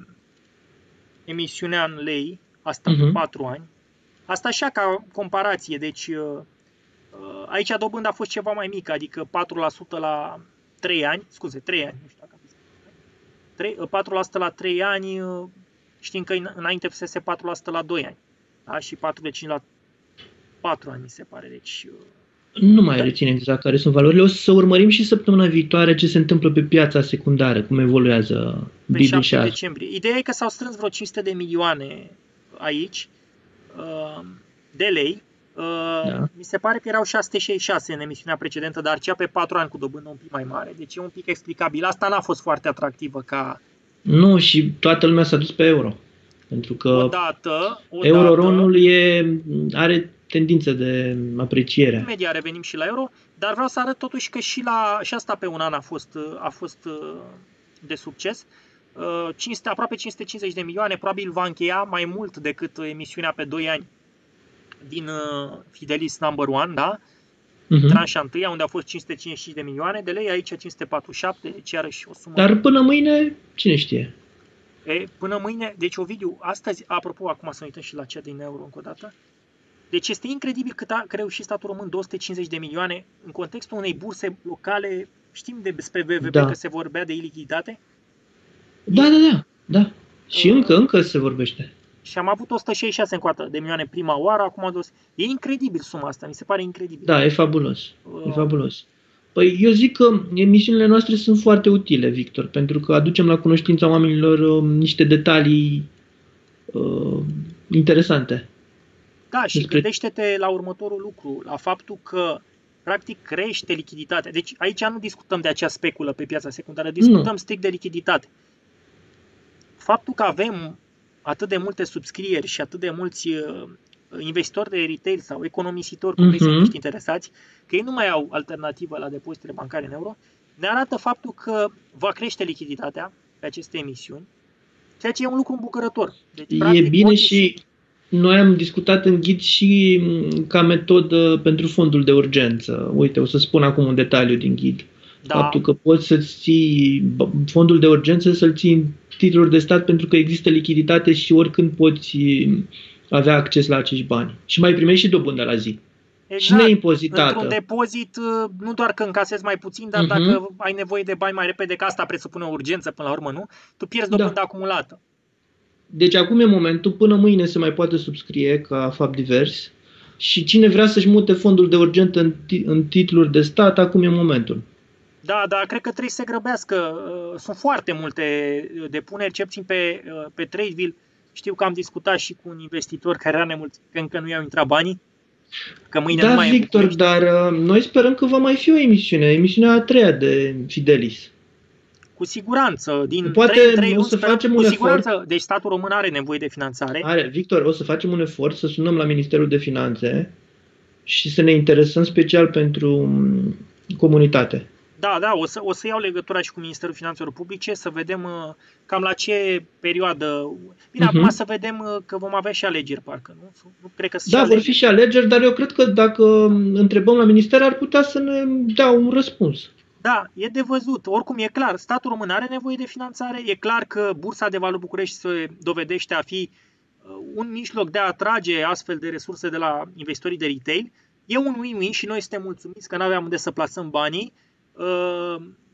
emisiunea în lei, asta uh-huh. pe patru ani. Asta așa ca comparație, deci aici dobânda a fost ceva mai mică, adică patru la sută la trei ani, scuze, trei ani, nu știu dacă am patru la sută la trei ani, știm că înainte fusese patru la sută la doi ani, da? Și patru virgulă cinci la patru ani, mi se pare, deci...
Nu mai reținem exact care sunt valorile, o să urmărim și săptămâna viitoare ce se întâmplă pe piața secundară, cum evoluează
pe șapte decembrie. Ideea e că s-au strâns vreo cinci sute de milioane aici, de lei. Da. Mi se pare că erau șase sute șaizeci și șase în emisiunea precedentă, dar cea pe patru ani cu dobândă un pic mai mare. Deci e un pic explicabil. Asta n-a fost foarte atractivă ca...
Nu, și toată lumea s-a dus pe euro. Pentru că
odată, odată,
euro-ronul e, are tendință de apreciere.
Imediat revenim și la euro, dar vreau să arăt totuși că și, la, și asta pe un an a fost, a fost de succes. cinci sute, aproape cinci sute cincizeci de milioane, probabil va încheia mai mult decât emisiunea pe doi ani din uh, Fidelis Number One, da? Uh-huh. Tranșa întâia, unde a fost cinci sute cincizeci și cinci de milioane de lei, aici cinci sute patruzeci și șapte, deci iarăși o sumă.
Dar până mâine, cine știe?
E, până mâine, deci Ovidiu, astăzi, apropo, acum să ne uităm și la cea din euro încă o dată, deci este incredibil cât a reușit statul român, două sute cincizeci de milioane, în contextul unei burse locale, știm despre V V P da. Că se vorbea de ilichiditate?
Da, da, da, da. Și uh, încă, încă se vorbește.
Și am avut o sută șaizeci și șase încoată de milioane prima oară, acum dos. E incredibil suma asta, mi se pare incredibil.
Da, e fabulos. Uh. E fabulos. Păi eu zic că emisiunile noastre sunt foarte utile, Victor, pentru că aducem la cunoștința oamenilor uh, niște detalii uh, interesante.
Da, și despre... gândește-te la următorul lucru, la faptul că practic crește lichiditatea. Deci aici nu discutăm de acea speculă pe piața secundară, discutăm nu. strict de lichiditate. Faptul că avem atât de multe subscrieri și atât de mulți uh, investitori de retail sau economisitori, cum uh-huh. vrei să ești interesați, că ei nu mai au alternativă la depozitele bancare în euro, ne arată faptul că va crește lichiditatea pe aceste emisiuni, ceea ce e un lucru îmbucurător. Deci, practic,
e bine și noi am discutat în ghid și ca metodă pentru fondul de urgență. Uite, o să spun acum un detaliu din ghid. Da. Faptul că poți să-ți ții fondul de urgență, să-l ții în titluri de stat pentru că există lichiditate și oricând poți avea acces la acești bani. Și mai primești și dobândă la zi. Exact. Și neimpozitată.
Într-un depozit, nu doar că încasezi mai puțin, dar uh-huh. dacă ai nevoie de bani mai repede, că asta presupune o urgență până la urmă, nu? Tu pierzi dobândă da. acumulată.
Deci acum e momentul, până mâine se mai poate subscrie ca fapt divers și cine vrea să-și mute fondul de urgență în, t- în titluri de stat, acum e momentul.
Da, dar cred că trebuie să se grăbească. Sunt foarte multe depuneri, cel puțin pe, pe Tradeville. Știu că am discutat și cu un investitor care era nemulțumit că încă nu i-au intrat banii. Că mâine
da,
nu mai
Victor, dar noi sperăm că va mai fi o emisiune, emisiunea a treia de Fidelis.
Cu siguranță, din
Poate
trei, trei
o să
sperăm,
facem
cu
un
siguranță,
efort.
Deci statul român are nevoie de finanțare.
Are, Victor, o să facem un efort să sunăm la Ministerul de Finanțe și să ne interesăm special pentru comunitate.
Da, da, o să, o să iau legătura și cu Ministerul Finanțelor Publice să vedem uh, cam la ce perioadă. Bine, uh-huh. acum să vedem uh, că vom avea și alegeri, parcă, nu? Nu cred că
Da, vor
alegeri.
fi și alegeri, dar eu cred că dacă întrebăm la minister ar putea să ne dea un răspuns.
Da, e de văzut. Oricum e clar, statul român are nevoie de finanțare, e clar că Bursa de Valori București se dovedește a fi un mijloc de a atrage astfel de resurse de la investitorii de retail. E un win-win și noi suntem mulțumiți că nu aveam unde să plasăm banii.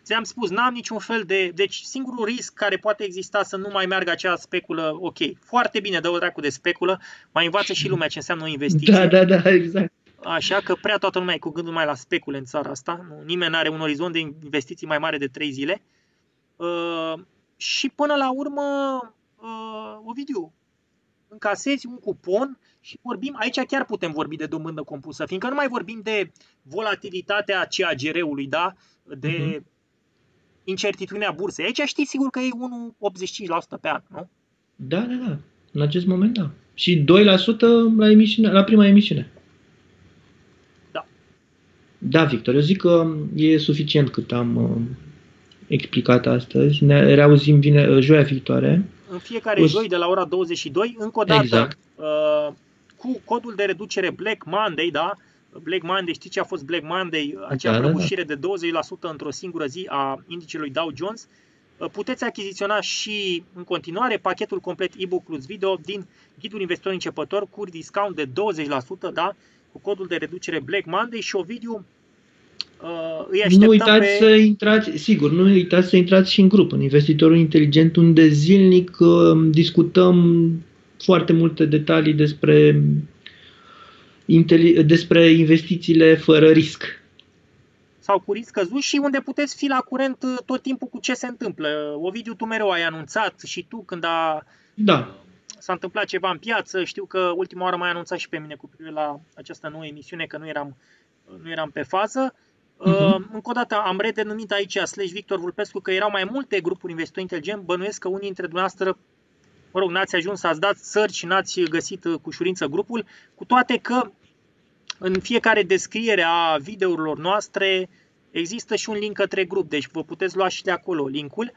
ți-am spus, n-am niciun fel de... Deci singurul risc care poate exista să nu mai meargă acea speculă, ok, foarte bine, dă-o dracu de speculă, mai învață și lumea ce înseamnă o investiție.
Da, da, da, exact.
Așa că prea toată lumea e cu gândul mai la specule în țara asta. Nu, nimeni nu are un orizont de investiții mai mare de trei zile. Uh, și până la urmă, uh, Ovidiu, încasezi un cupon și vorbim, aici chiar putem vorbi de dobândă compusă, fiindcă nu mai vorbim de volatilitatea C A G R-ului, da? De uh-huh. incertitudinea bursei. Aici știi sigur că e unu virgulă optzeci și cinci la sută pe an, nu?
Da, da, da. În acest moment, da. Și doi la sută la, emisiune, la prima emisiune.
Da.
Da, Victor, eu zic că e suficient cât am uh, explicat astăzi. Ne reauzim vine, joia viitoare.
În fiecare o... joi de la ora douăzeci și doi, încă o dată, exact. uh, cu codul de reducere Black Monday, da? Black Monday, știi ce a fost Black Monday? Acea da, prăbușire da, da. de douăzeci la sută într-o singură zi a indicelui Dow Jones. Puteți achiziționa și în continuare pachetul complet e-book plus video din Ghidul Investitor Începător cu discount de douăzeci la sută, da? Cu codul de reducere Black Monday și Ovidiu uh, îi așteptăm.
Nu uitați
pe...
să intrați, sigur, nu uitați să intrați și în grup, în Investitorul Inteligent, unde zilnic uh, discutăm foarte multe detalii despre despre investițiile fără risc.
Sau cu risc scăzut și unde puteți fi la curent tot timpul cu ce se întâmplă. Ovidiu, tu mereu ai anunțat și tu când a,
da.
s-a întâmplat ceva în piață. Știu că ultima oară m-ai anunțat și pe mine cu privire la această nouă emisiune, că nu eram, nu eram pe fază. Uh-huh. Încă o dată am redenumit aici slash Victor Vulpescu că erau mai multe grupuri investitori inteligent. Bănuiesc că unii dintre dumneavoastră, mă rog, n-ați ajuns, ați dat search și n-ați găsit cu ușurință grupul, cu toate că în fiecare descriere a videourilor noastre există și un link către grup, deci vă puteți lua și de acolo linkul.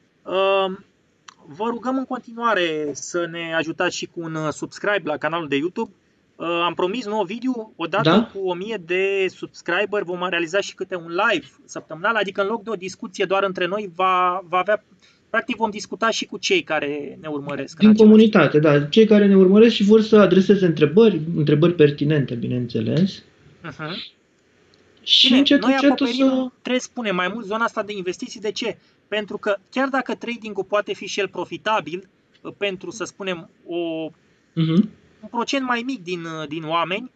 Vă rugăm în continuare să ne ajutați și cu un subscribe la canalul de YouTube. Am promis nou video, odată da? cu o mie de subscriber vom realiza și câte un live săptămânal, adică în loc de o discuție doar între noi, va, va avea... Practic vom discuta și cu cei care ne urmăresc.
Din comunitate, da. Cei care ne urmăresc și vor să adreseze întrebări, întrebări pertinente, bineînțeles. Uh-huh. Și
Bine,
încet,
noi
încet
acoperim,
să...
trebuie să spunem, mai mult zona asta de investiții. De ce? Pentru că chiar dacă trading-ul poate fi și el profitabil pentru, să spunem, o, uh-huh. un procent mai mic din, din oameni,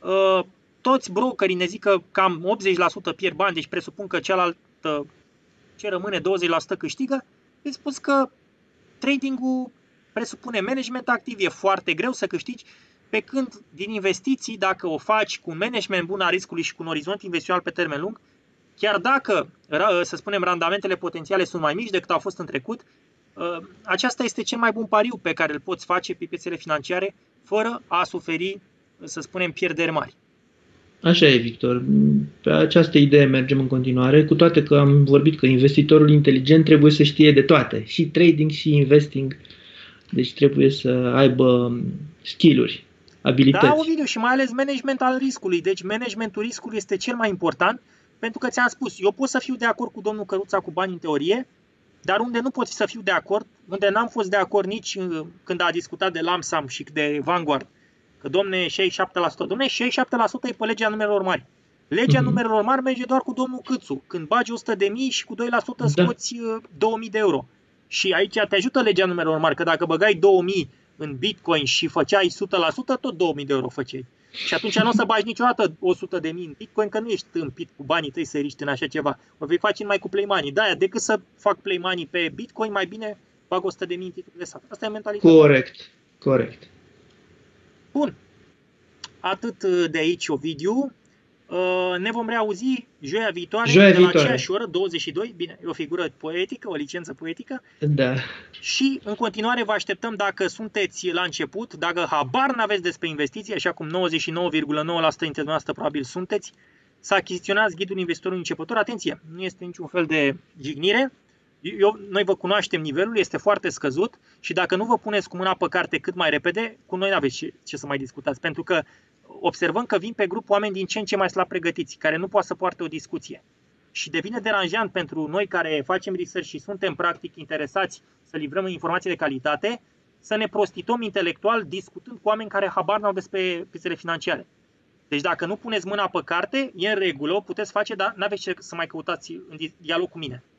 toți brokerii ne zic că cam optzeci la sută pierd bani, deci presupun că cealaltă ce rămâne douăzeci la sută câștigă. Îți spus că trading-ul presupune management activ, e foarte greu să câștigi, pe când din investiții, dacă o faci cu un management bun a riscului și cu un orizont investițional pe termen lung, chiar dacă, să spunem, randamentele potențiale sunt mai mici decât au fost în trecut, aceasta este cel mai bun pariu pe care îl poți face pe piețele financiare fără a suferi, să spunem, pierderi mari.
Așa e, Victor. Pe această idee mergem în continuare, cu toate că am vorbit că investitorul inteligent trebuie să știe de toate, și trading și investing, deci trebuie să aibă skill-uri, abilități.
Da, Ovidiu, și mai ales management al riscului. Deci managementul riscului este cel mai important, pentru că ți-am spus, eu pot să fiu de acord cu domnul Căruța cu bani în teorie, dar unde nu pot să fiu de acord, unde n-am fost de acord nici când a discutat de Lamsam și de Vanguard, că domne șaizeci și șapte la sută, domne șaizeci și șapte la sută e pe legea numerelor mari. Legea uh-huh. numerelor mari merge doar cu domnul Câțu, când bagi o sută de mii și cu doi la sută scoți da. două mii de euro. Și aici te ajută legea numerelor mari, că dacă băgai două mii în Bitcoin și făceai o sută la sută, tot două mii de euro făceai. Și atunci nu o să bagi niciodată o sută de mii în Bitcoin, că nu ești tâmpit cu banii tăi să riști în așa ceva. O vei face numai cu play money. De-aia, decât să fac play money pe Bitcoin, mai bine bag o sută de mii în titlul de stat. Asta e mentalitatea.
Corect, corect.
Bun. Atât de aici, Ovidiu. Ne vom reauzi joia viitoare,
joia
de
viitoare.
la aceeași oră, douăzeci și doi. Bine, e o figură poetică, o licență poetică.
Da.
Și în continuare vă așteptăm dacă sunteți la început, dacă habar n-aveți despre investiții, așa cum nouăzeci și nouă virgulă nouă la sută dintre dumneavoastră probabil sunteți, să achiziționați Ghidul Investitorului Începător. Atenție, nu este niciun fel de jignire. Eu, noi vă cunoaștem nivelul, este foarte scăzut și dacă nu vă puneți cu mâna pe carte cât mai repede, cu noi n-aveți ce, ce să mai discutați, pentru că observăm că vin pe grup oameni din ce în ce mai slab pregătiți, care nu poate să poarte o discuție. Și devine deranjant pentru noi care facem research și suntem practic interesați să livrăm informații de calitate, să ne prostituăm intelectual discutând cu oameni care habar n-au despre piețele financiare. Deci dacă nu puneți mâna pe carte, e în regulă, o puteți face, dar n-aveți ce să mai căutați în dialog cu mine.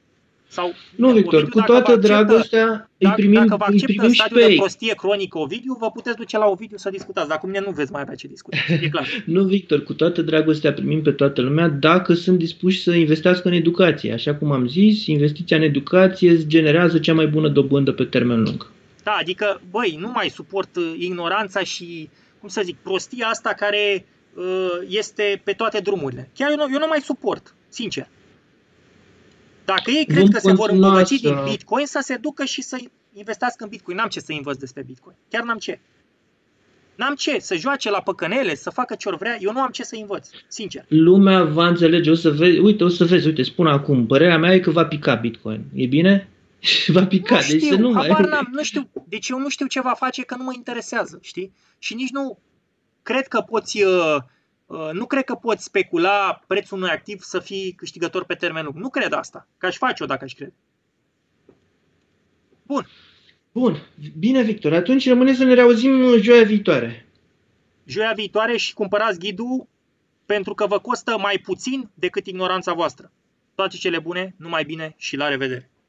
Sau,
Nu, Victor,
Ovidiu,
cu
dacă
toată
vă acceptă,
dragostea îi
dacă,
primim,
dacă vă
îi
acceptă
primim și
stadiul
pe
de
ei.
prostie cronică Ovidiu, vă puteți duce la Ovidiu să discutați. Dar cu mine nu veți mai avea ce discuta. E clar.
Nu, Victor, cu toată dragostea primim pe toată lumea dacă sunt dispuși să investească în educație. Așa cum am zis, investiția în educație îți generează cea mai bună dobândă pe termen lung.
Da, adică, băi, nu mai suport uh, ignoranța și, cum să zic, prostia asta care uh, este pe toate drumurile. Chiar eu nu, eu nu mai suport, sincer. Dacă ei cred
Vom
că se vor
continua
îmbogăți
să-
din Bitcoin, să se ducă și să investească în Bitcoin. N-am ce să învăț despre Bitcoin. Chiar n-am ce. N-am ce. Să joace la păcănele, să facă ce-or vrea. Eu nu am ce să învăț, sincer.
Lumea va înțelege, o să vezi, uite, o să vezi, uite, spun acum, părerea mea e că va pica Bitcoin. E bine? Va pica,
Nu
deci să
știu,
nu mai...
habar n-am, nu știu. Deci eu nu știu ce va face, că nu mă interesează, știi? Și nici nu cred că poți, uh, uh, nu cred că poți specula prețul unui activ să fii câștigător pe termen lung. Nu cred asta, că aș face-o dacă aș crede. Bun.
Bun, bine, Victor, atunci rămâne să ne reauzim joia viitoare.
Joia viitoare și cumpărați ghidul pentru că vă costă mai puțin decât ignoranța voastră. Toate cele bune, numai bine și la revedere!